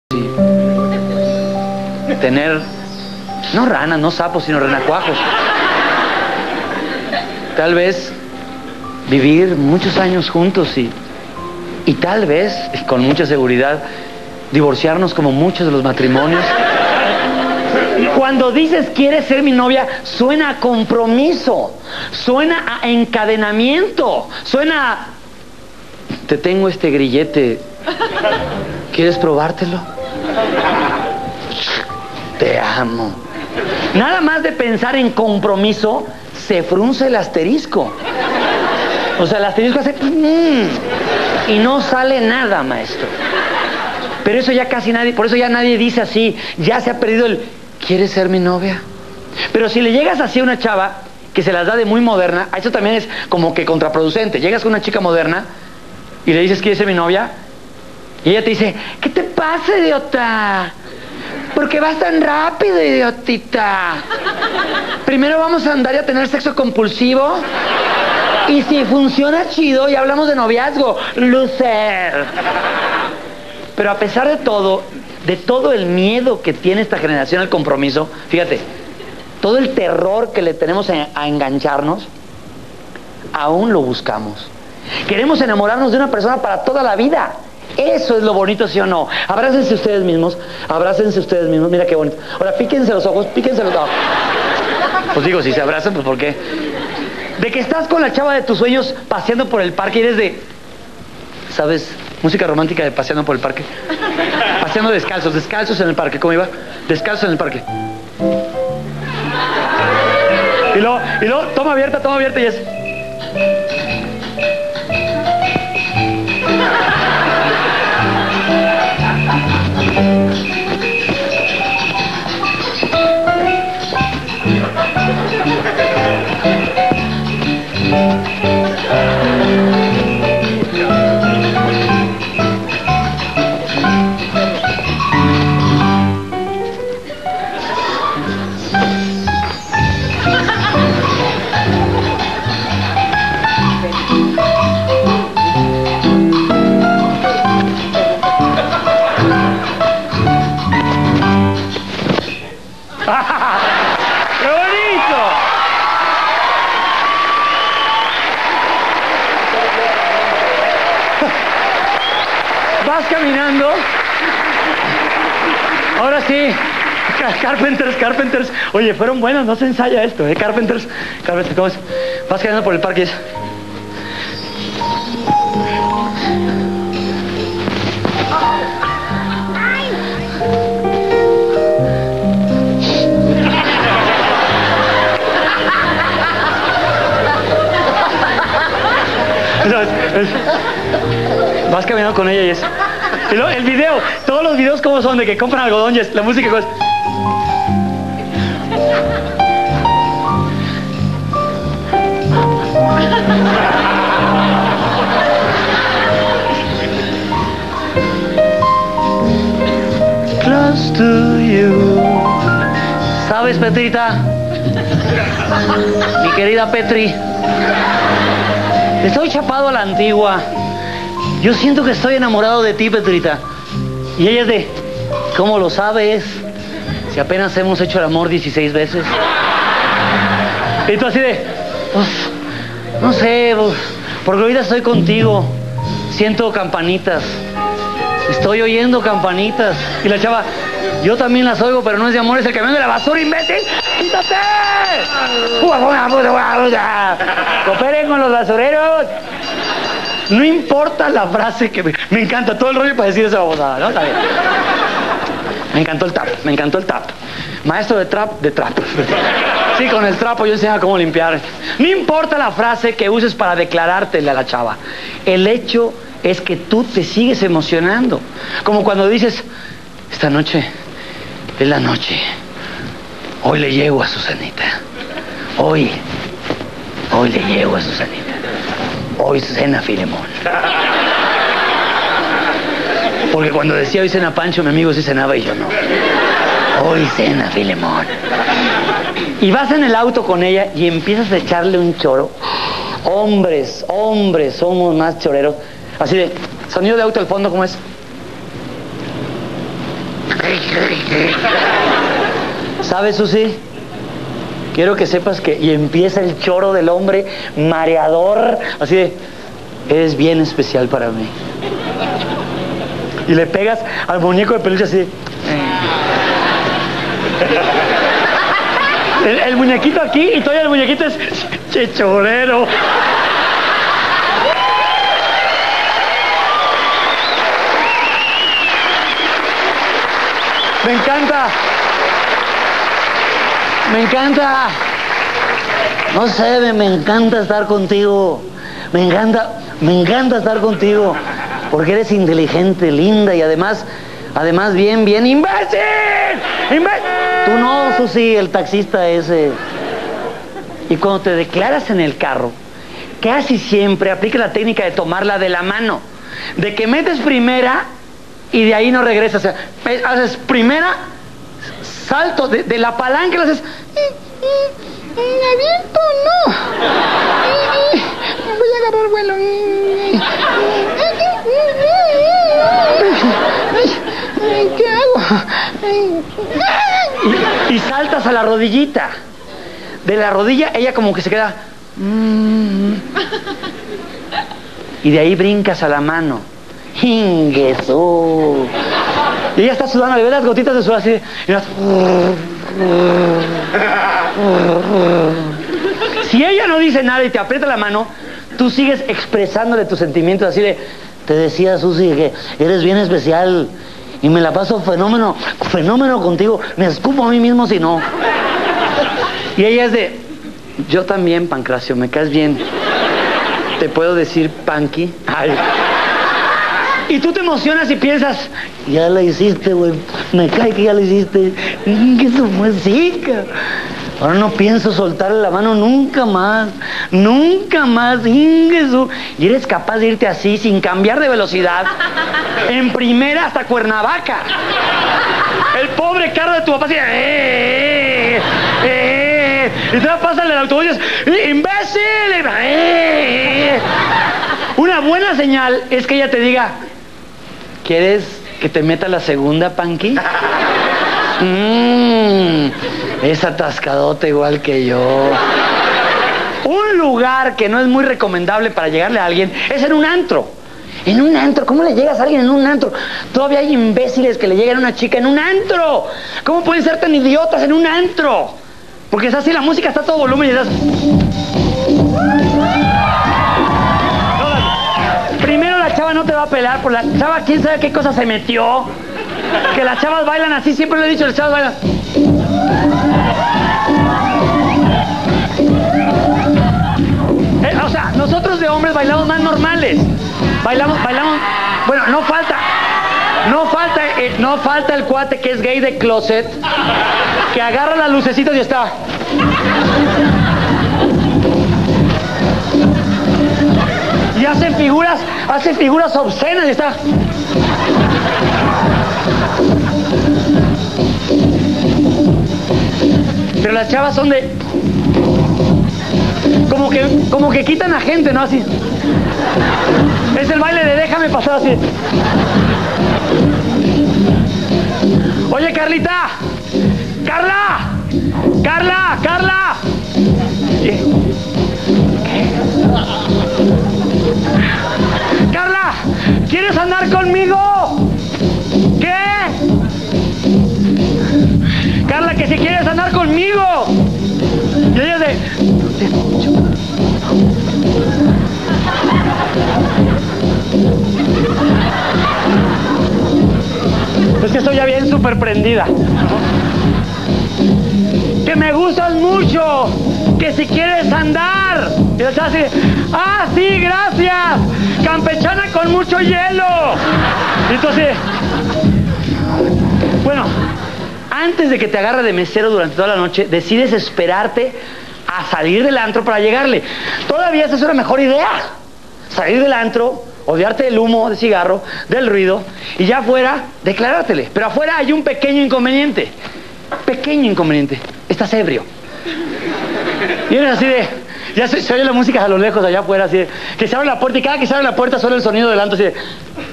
tener, no ranas, no sapos, sino renacuajos. Tal vez vivir muchos años juntos y tal vez, con mucha seguridad, divorciarnos como muchos de los matrimonios. Cuando dices quieres ser mi novia, suena a compromiso, suena a encadenamiento, suena a... Te tengo este grillete, ¿quieres probártelo? Te amo. Nada más de pensar en compromiso, se frunce el asterisco. O sea, el asterisco hace... y no sale nada, maestro. Pero eso ya casi nadie, por eso ya nadie dice así, ya se ha perdido el... ¿Quieres ser mi novia? Pero si le llegas así a una chava que se las da de muy moderna, eso también es como que contraproducente. Llegas con una chica moderna y le dices, ¿quieres ser mi novia? Y ella te dice, ¿qué te pasa, idiota? ¿Por qué vas tan rápido, idiotita? Primero vamos a andar y a tener sexo compulsivo. Y si funciona chido, ya hablamos de noviazgo. Loser. Pero a pesar de todo el miedo que tiene esta generación al compromiso, fíjate, todo el terror que le tenemos a engancharnos, aún lo buscamos. Queremos enamorarnos de una persona para toda la vida. Eso es lo bonito, ¿sí o no? Abrácense ustedes mismos, mira qué bonito. Ahora, píquense los ojos, píquense los ojos. Pues digo, si se abrazan, pues ¿por qué? De que estás con la chava de tus sueños paseando por el parque y eres de... ¿Sabes? Música romántica de paseando por el parque. Paseando descalzos en el parque. ¿Cómo iba? Descalzos en el parque. Y luego, toma abierta y es... ¡Qué bonito! Vas caminando. Ahora sí. Carpenters. Oye, fueron buenos, no se ensaya esto, ¿eh? Carpenters, ¿cómo es? Vas caminando por el parque y es... Vas caminando con ella y es... Y luego, el video, todos los videos como son de que compran algodón y es la música es... Close to you. ¿Sabes, Petrita? Mi querida Petri, estoy chapado a la antigua. Yo siento que estoy enamorado de ti, Petrita. Y ella es de... ¿Cómo lo sabes? Si apenas hemos hecho el amor 16 veces. Y tú así de... no sé, porque ahorita estoy contigo. Siento campanitas. Estoy oyendo campanitas. Y la chava... Yo también las oigo, pero no es de amor, es el camión de la basura, imbécil. ¡Quítate! ¡Cooperen con los basureros! No importa la frase que... Me encanta todo el rollo para decir esa babosada, ¿no? Está bien. Me encantó el tap. Maestro de trap. Sí, con el trapo yo enseñaba cómo limpiar. No importa la frase que uses para declarártele a la chava. El hecho es que tú te sigues emocionando. Como cuando dices, esta noche es la noche. Hoy le llego a Susanita. Hoy le llego a Susanita. Hoy cena Filemón. Porque cuando decía hoy cena Pancho, mi amigo sí cenaba y yo no. Hoy cena Filemón. Y vas en el auto con ella y empiezas a echarle un choro. Hombres, somos más choreros. Así de, sonido de auto al fondo, ¿cómo es? ¿Sabes, Susi? Quiero que sepas que... Y empieza el choro del hombre mareador, así de... Eres bien especial para mí. Y le pegas al muñeco de peluche así de... El muñequito aquí y todavía el muñequito es chechorero. Me encanta. Me encanta. No sé, me encanta estar contigo. Me encanta estar contigo. Porque eres inteligente, linda y además bien imbécil. Tú no, Susi, el taxista ese. Y cuando te declaras en el carro, casi siempre aplica la técnica de tomarla de la mano. De que metes primera y de ahí no regresas. O sea, haces primera, salto de la palanca y lo haces... Me aviento, no. Voy a agarrar vuelo. ¿Qué hago? Y saltas a la rodillita. De la rodilla ella como que se queda... Y de ahí brincas a la mano. ¡Jingueso! Y ella está sudando, le ve las gotitas de sudor así. Y las... Si ella no dice nada y te aprieta la mano, tú sigues expresándole tus sentimientos así de... Te decía, Susi, que eres bien especial y me la paso fenómeno contigo. Me escupo a mí mismo si no. Y ella es de... Yo también, Pancracio, me caes bien. ¿Te puedo decir Panqui? Ay. Y tú te emocionas y piensas... Ya la hiciste, güey. Me cae que ya la hiciste. Que su música. Ahora no pienso soltarle la mano nunca más. Nunca más. Y eres capaz de irte así, sin cambiar de velocidad, en primera hasta Cuernavaca. El pobre carro de tu papá así... Y te pasa el autobús y dices... ¡Imbécil! Una buena señal es que ella te diga... ¿Quieres que te meta la segunda, Panqui? Es atascadote igual que yo. Un lugar que no es muy recomendable para llegarle a alguien es en un antro. En un antro, ¿cómo le llegas a alguien en un antro? Todavía hay imbéciles que le llegan a una chica en un antro. ¿Cómo pueden ser tan idiotas en un antro? Porque es así, la música está a todo volumen y estás... Primero la chava no te va a pelar, por la chava quién sabe qué cosa se metió. Que las chavas bailan así, siempre lo he dicho, las chavas bailan. O sea, nosotros de hombres bailamos más normales. Bailamos, bueno, no falta el cuate que es gay de closet, que agarra las lucecitas y está. Y hace figuras obscenas y está. Pero las chavas son de... Como que quitan a gente, ¿no? Así. Es el baile de déjame pasar así. Oye, Carlita. Carla. ¿Qué? Carla, ¿quieres andar conmigo? ¿Qué? Carla, que si quieres andar conmigo. Y ella de... No te escucho. Es que estoy ya bien súper prendida. Que me gustas mucho. Que si quieres andar. Y ella así, ah, sí, gracias. Campechana con mucho hielo. Y entonces, bueno, antes de que te agarre de mesero durante toda la noche, decides esperarte a salir del antro para llegarle. Todavía esa es una mejor idea. Salir del antro, odiarte del humo de cigarro, del ruido, y ya afuera, declarártele. Pero afuera hay un pequeño inconveniente. Pequeño inconveniente. Estás ebrio. Y eres así de... Ya se oye la música a lo lejos allá afuera, así de... Que se abre la puerta y cada que se abre la puerta suena el sonido del antro, así de...